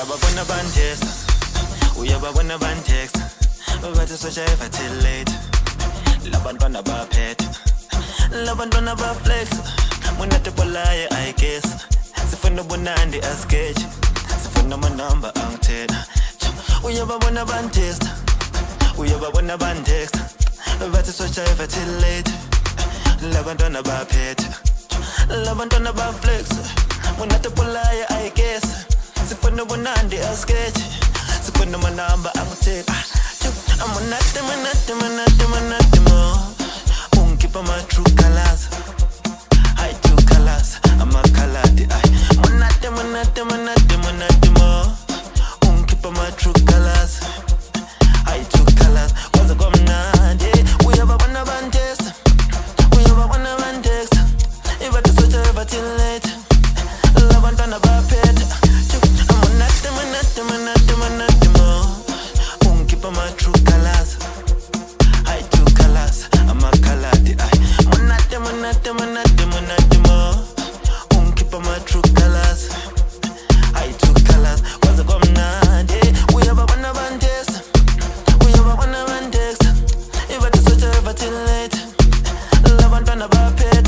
uyababona bantesta, uyababona bantext, bathi soshayeva till late. Labantwana baphethe, labantwana baflex, munate polaye I guess. Sifuna ubunandi asketch, sifuna amanamba angithela. Uyababona bantesta, uyababona bantext, bathi soshayeva till late. Labantwana baphethe, labantwana baflex, munate polaye I guess. Sifuna ubunandi asketch, sifuna amanamba angithela. I'm a nut more. Unkeep my true colors. I true colors. I'm a color. I'm a nut more. Unkeep my true colors. I true colors. What's a come now? We have a one of test. We have a one of test. If I just switch over till late, love and turn about pet. I'm a nut more. Unkeep my true colors. I true colors. I'm a color. I'm not more. Unkeep my true colors. I true colors. What's a come now? We have a one of test. We have a one of test. If I just switch over till late, love and turn about pet.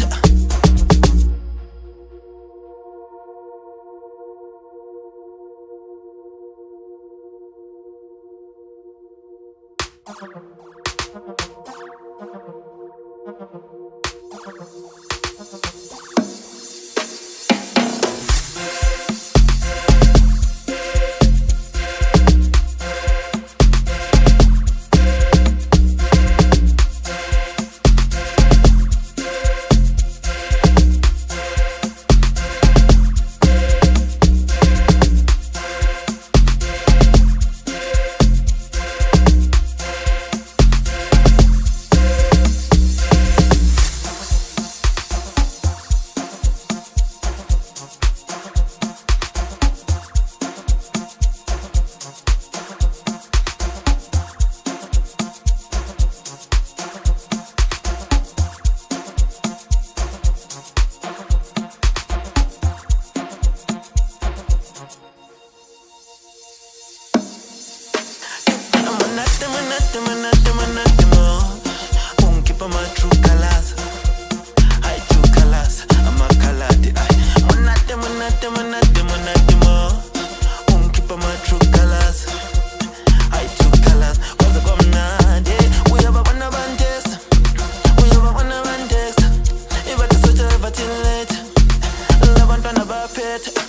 I'm not more. Unkeep my true colors. I true colors. I'm a color. I'm not more. Unkeep my true colors. I true colors. What's a come now? We have a one of test. We have a one of test. If I just switch over till late, love and turn about pet.